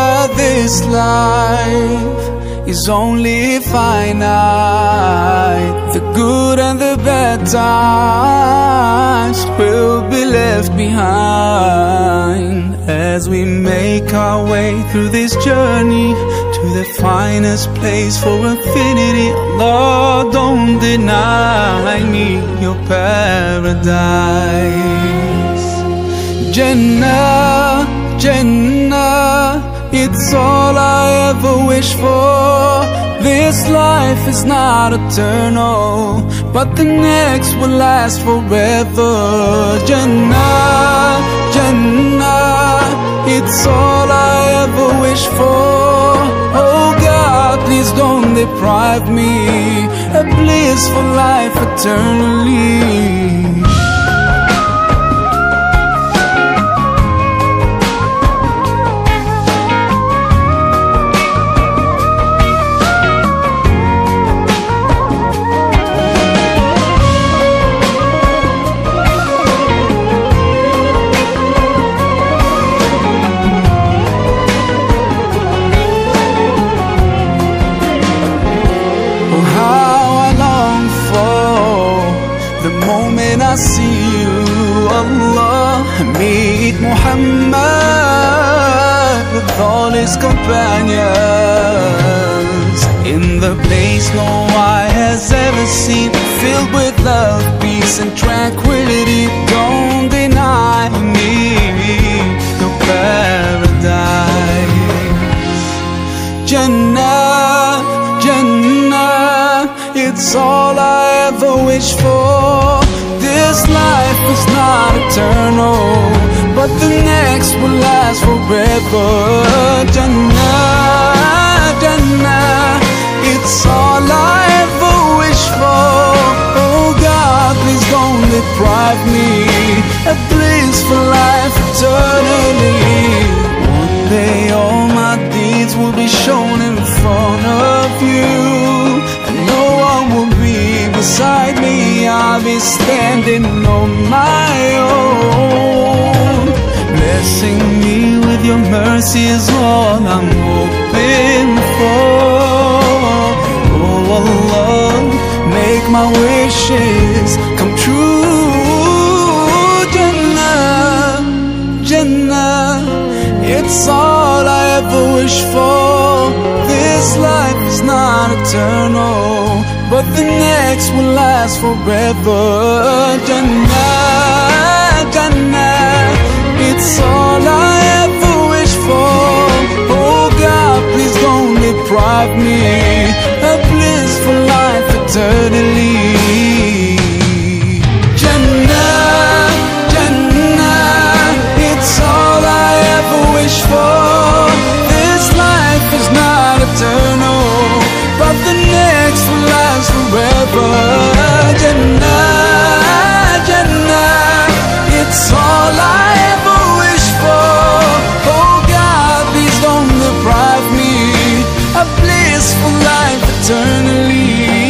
this life is only finite. The good and the bad times will be left behind as we make our way through this journey to the finest place for infinity. Lord, don't deny me your paradise. Jannah, Jannah, it's all I ever wish for. This life is not eternal, but the next will last forever. Jannah, Jannah, it's all I ever wish for. Oh God, please don't deprive me a blissful life eternally. I see you, Allah, meet Muhammad with all his companions in the place no eye has ever seen, filled with love, peace and tranquility. Don't deny me your paradise. Jannah, Jannah, it's all I ever wish for. This life is not eternal, but the next will last forever. Jannah, Jannah, it's all I ever wish for. Oh God, please don't deprive me a blissful life eternally. One day all my deeds will be shown in front of you, and no one will be beside me. I'll be standing on my own. Blessing me with your mercy is all I'm hoping for. Oh Allah, make my wishes come true. Jannah, Jannah, it's all I ever wish for. This life is not eternal, but the next will last forever. Jannah, Jannah, it's all I ever wish for. Oh God, please don't deprive me a blissful life eternally. Jannah, Jannah, it's all I ever wish for. This life is not eternal, but the next will last forever. Jannah, Jannah, it's all I ever wish for. Oh God, please don't deprive me a blissful life eternally.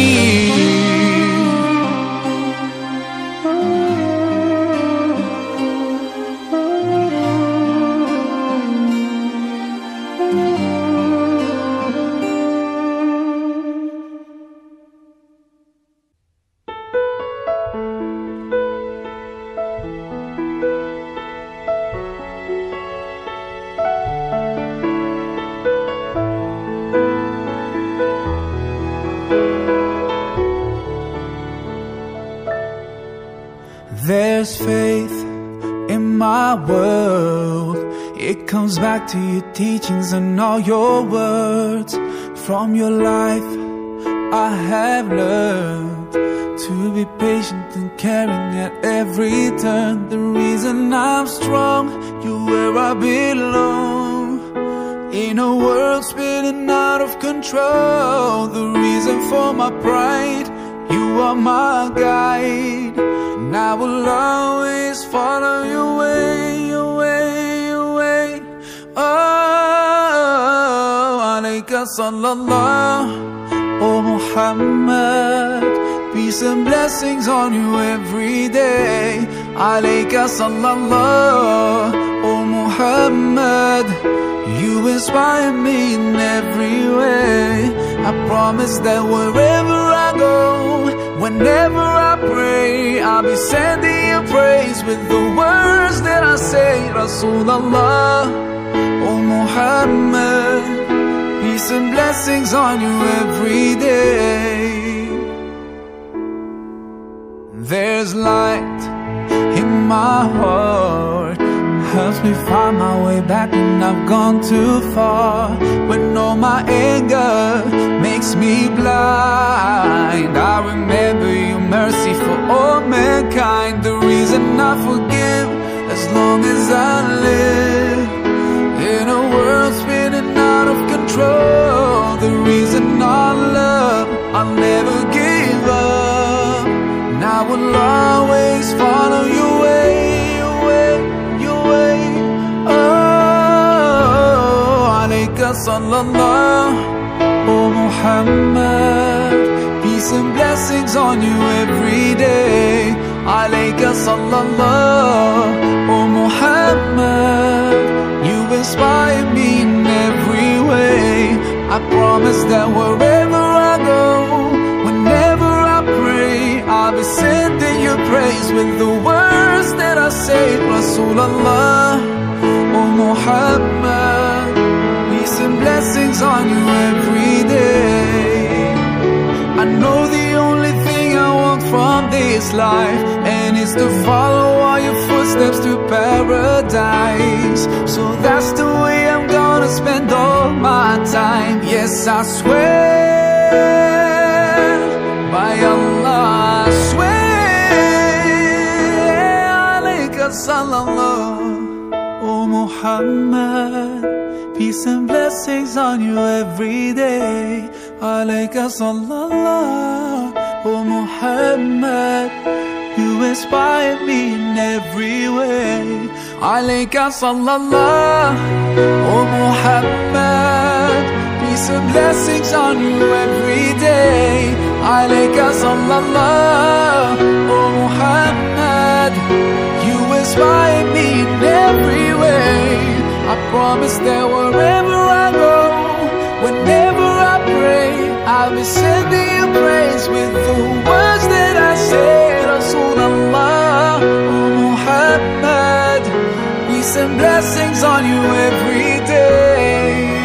There's faith in my world. It comes back to your teachings and all your words. From your life I have learned to be patient and caring at every turn. The reason I'm strong, you're where I belong. In a world spinning out of control, the reason for my pride, you are my guide. And I will always follow your way, your way, your way. Oh, alayka sallallahu, oh Muhammad, peace and blessings on you every day. Alayka sallallahu, oh Muhammad, you inspire me in every way. I promise that wherever I go, whenever I pray, I'll be sending you praise with the words that I say. Rasulallah, oh Muhammad, peace and blessings on you every day. There's light in my heart, helps me find my way back when I've gone too far. When all my anger makes me blind, I remember your mercy for all mankind. The reason I forgive as long as I live in a world spinning out of control. The reason I love, I'll never give up. And I will always follow your way, your way, your way. Oh, alayka sallallah, oh Muhammad, peace and blessings on you every day. Alayka sallallah, oh Muhammad, you inspire me in every way. I promise that wherever I go, whenever I pray, I'll be sending you praise with the words that I say. Rasulallah, oh Muhammad, peace and blessings on you every day. I know the only thing I want from this life, and it's to follow all your footsteps to paradise. So that's the way I'm gonna spend all my time. Yes, I swear by Allah, I swear. Alayka sallallah, oh Muhammad, peace and blessings on you every day. Alayka sallallah, oh Muhammad, you inspire me in every way. Alayka sallallah, oh Muhammad, peace and blessings on you every day. Alayka sallallah, oh Muhammad, you inspire me in every way. I promise that wherever I go, whenever I pray, I'll be sending you praise with the words that I say. Rasulallah, oh Muhammad, peace and blessings on you every day.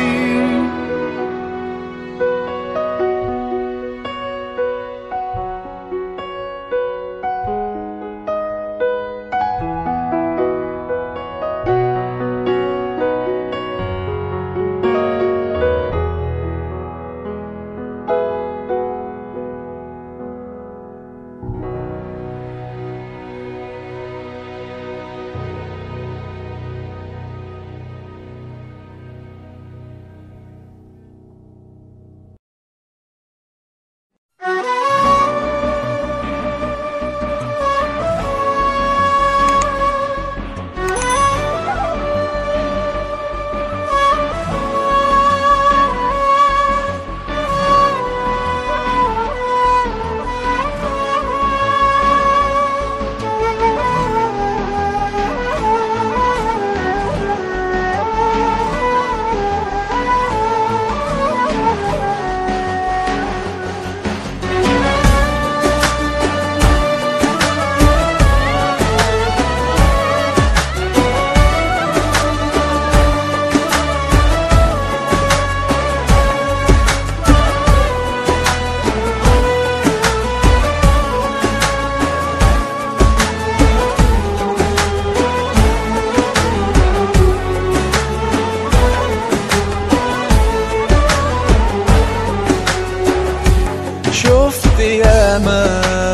شفت ياما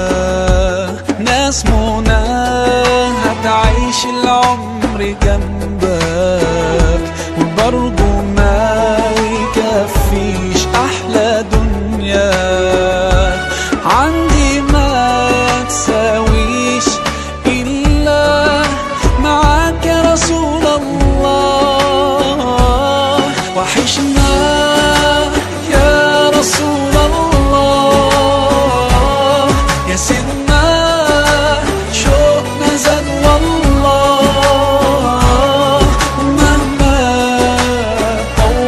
ناس منى هتعيش العمر جنبك، وبرضه ما يكفيش أحلى دنيا عندي ما تساويش إلا معاك يا رسول الله. وحشنا يا رسول الله، يا سيدنا شوقنا زاد والله، مهما طول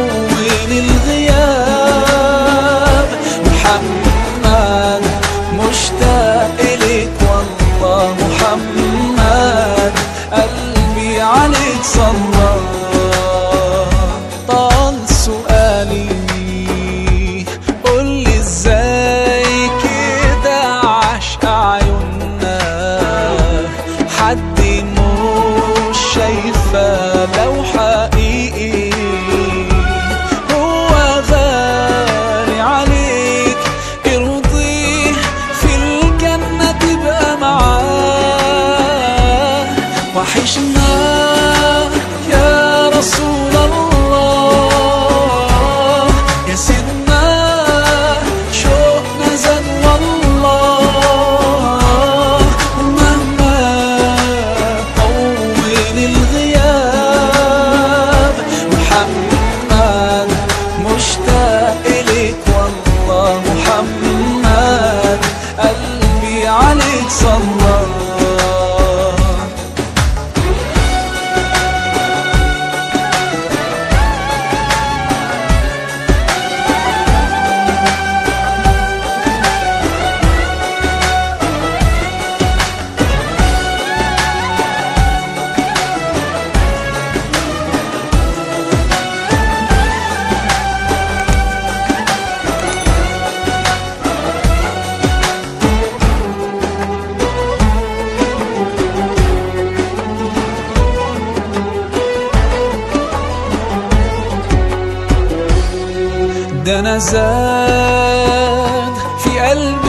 ده أنا زاد في قلبي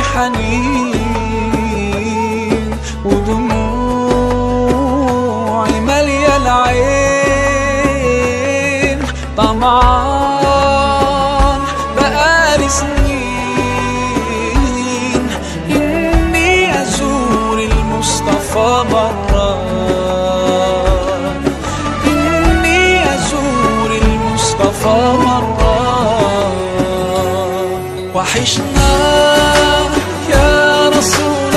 حنين ودموعي مالية العين، طمعان بقالي سنين إني أزور المصطفى مرة، إني أزور المصطفى مرة. وحشنا يا رسول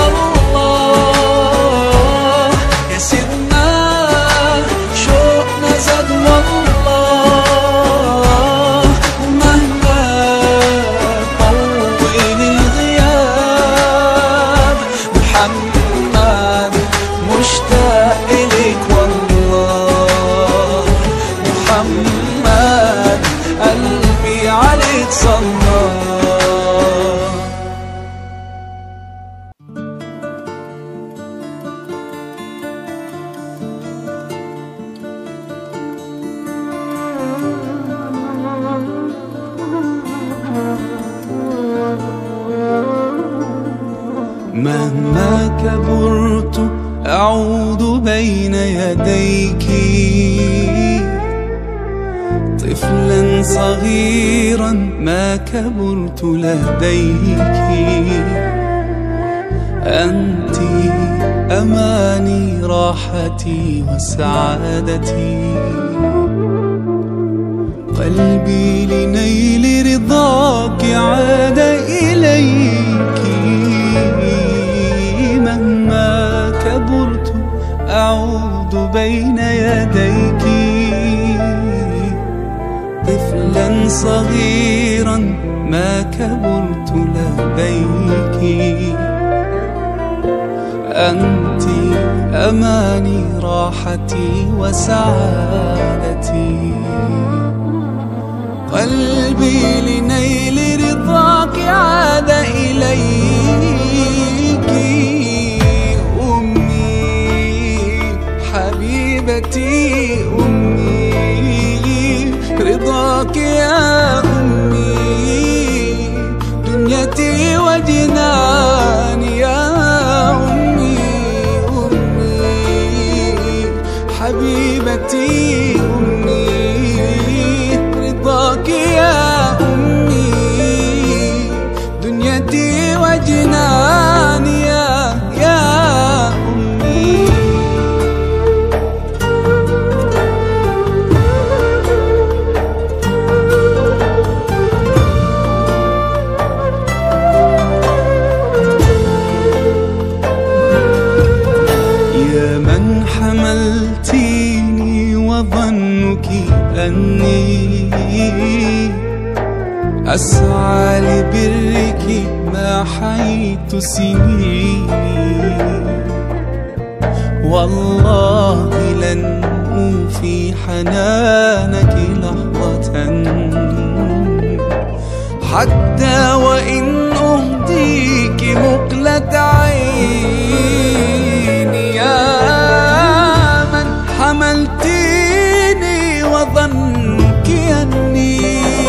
الله يا سيدنا، شوقنا زاد والله، مهما طول الغياب محمد مشتاق إليك والله، محمد قلبي عليك صلى. مهما كبرت أعود بين يديك، طفلا صغيرا ما كبرت لديك. أنت أماني راحتي وسعادتي، قلبي لنيل رضاك عاد إليك. مهما كبرت أعود بين يديك، طفلا صغيرا ما كبرت لديك. أنت أماني راحتي وسعادتي، قلبي لنيل رضاك عاد إليك. أمي حبيبتي أمي، رضاك يا أمي، دنيتي وجناني يا أمي. أمي حبيبتي أمي، رضاك يا أمي، دنيتي وجناني يا أمي. يا من حملتيني وظنك أني أسعى لبرك ما حييت سنيني، والله لن أوفي حنانك لحظة، حتى وإن أهديك مقلة عيني. يا من حملتيني وظنك أني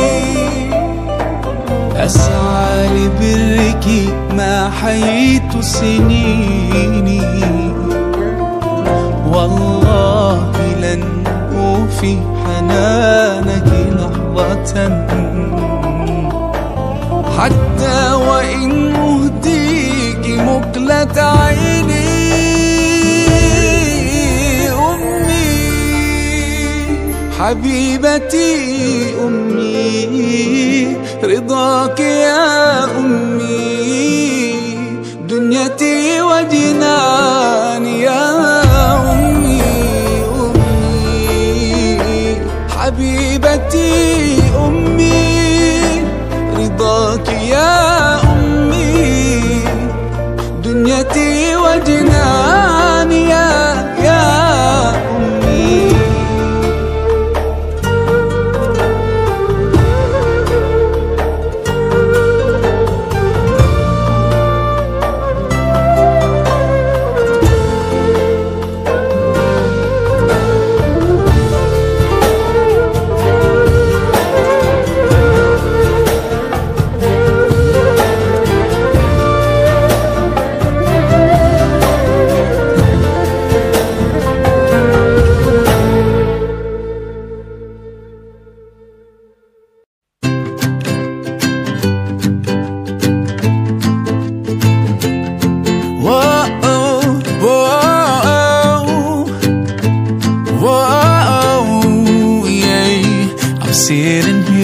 أسعى لبرك ما حييت سنيني، والله لن أوفي حنانك لحظة، حتى وإن أهديك مقلة عيني. أمي حبيبتي أمي، رضاك يا أمي، دنيتي وجناني يا أمي. أمي حبيبتي أمي، رضاك يا أمي، دنيتي وجناني يا أمي.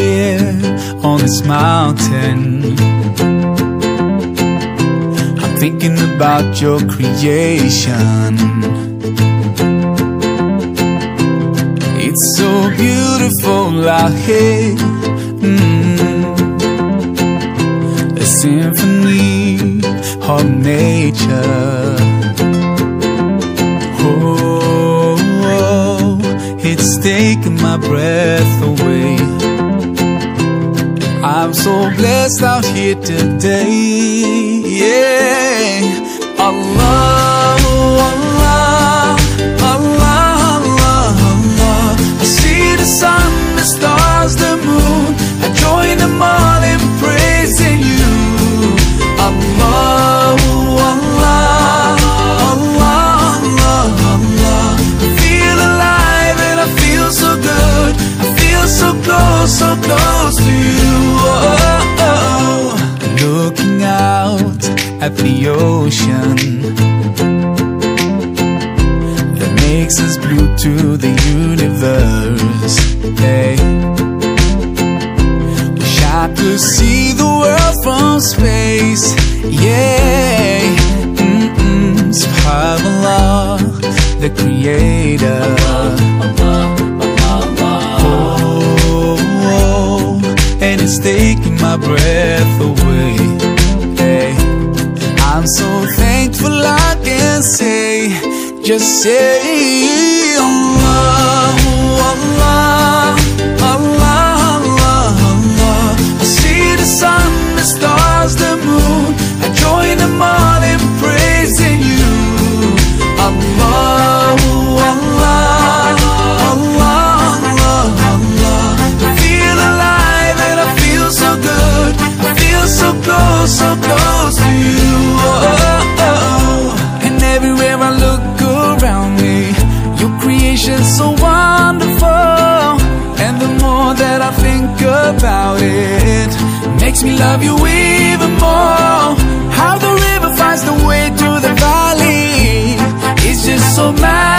here on this mountain, I'm thinking about your creation. It's so beautiful out here, a symphony of nature. Oh, it's taking my breath away. I'm so blessed out here today. Yeah, Allah, Allah, Allah, Allah, Allah. I see the sun, the stars, the moon. I join them all in praising you. Allah, Allah, Allah, Allah, Allah. I feel alive and I feel so good. I feel so close to you. Oh, oh. Looking out at the ocean that makes us blue to the universe. Hey, wish I could see the world from space. Yeah, Subhanallah, the Creator. And it's taking my breath away. Hey, I'm so thankful I can say, just say Allah, Allah, Allah, Allah, Allah. I see the sun, the stars, the moon. I join them all in praising you. Allah, Allah, Allah, Allah, Allah. I feel alive and I feel so good. I feel so close to you. Oh, oh. And everywhere I look around me, your creation's so wonderful. And the more that I think about it, makes me love you even more. How the river finds the way to the valley, it's just so magical.